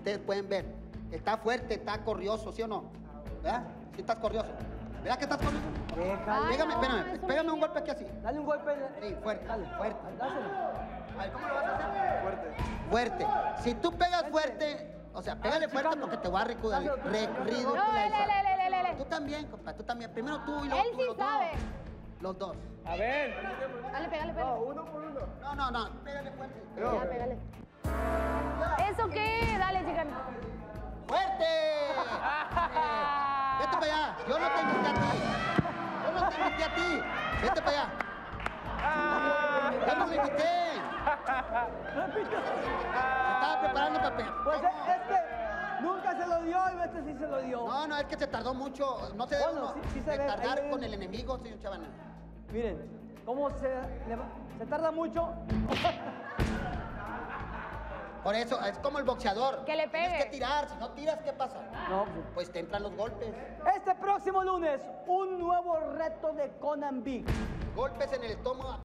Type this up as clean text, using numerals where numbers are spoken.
ustedes pueden ver. Está fuerte, está corrioso, ¿sí o no? ¿Verdad? Sí estás corrioso. ¿Verdad que estás corrioso? Déjalo. Pégame, espérame, pégame un golpe aquí así. Dale un golpe. Sí, fuerte, Dale, fuerte. dáselo. A ver, ¿cómo lo vas a hacer? Fuerte. Fuerte. Si tú pegas fuerte, o sea, pégale fuerte porque te voy a ridiculizar. Dale. Tú también, compa, tú también. Primero tú y luego Él tú, sí los dos. sabe. Los dos. A ver. Dale, pégale. No, uno por uno. No, pégale fuerte. Ya, pégale. ¿Eso qué? Dale, chica. ¡Fuerte! Vete para allá. Yo no te invité a ti. Yo no te invité a ti. Vete para allá. Yo no lo invité. Se estaba preparando para pegar. Pues es que nunca se lo dio y este sí se lo dio. No, es que se tardó mucho. No se debe Bueno, uno sí se de ve, tardar ahí con ven. el enemigo, señor Chavana. Miren, cómo se tarda mucho. Por eso, es como el boxeador. Que le pegue. Tienes que tirar. Si no tiras, ¿qué pasa? No. Pues te entran los golpes. Este próximo lunes, un nuevo reto de Conan Big. Golpes en el estómago.